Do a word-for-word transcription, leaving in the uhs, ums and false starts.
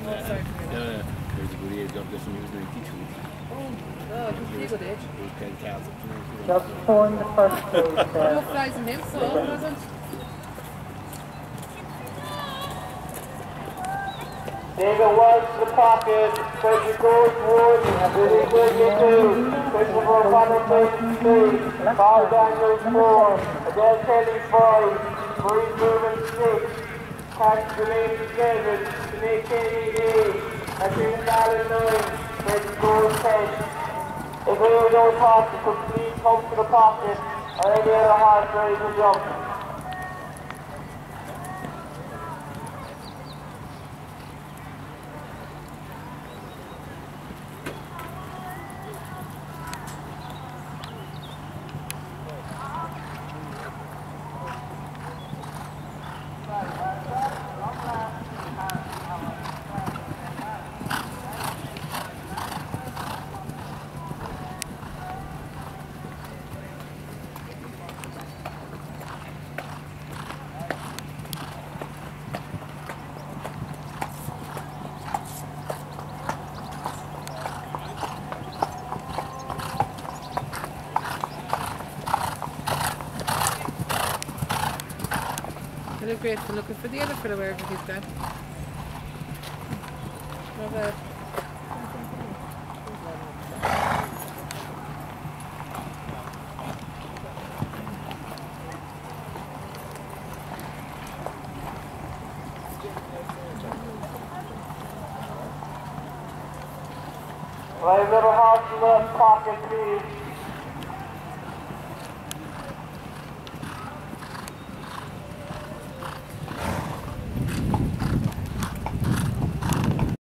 Oh, sorry. Yeah, there's a good age of this and he was ninety-two. Oh, God, he's a good age. He was playing cards up to Just phone the first place. No flies in him, so it wasn't. David Wells to the pocket, twenty-four Wood, Billy twenty-two, Christopher O'Connor twenty-three, Carl Daniels four, Adele Kelly five, Marie Rubin six, Pat Delaney seven, Sinead Kennedy eight, Katrina Allen nine, Betty Gold ten. If any of those horses could please come to the pocket, or any other horse ready to jump. I look great for looking for the other fellow wherever he's gone. Not bad. Right, little horse in the pocket, please.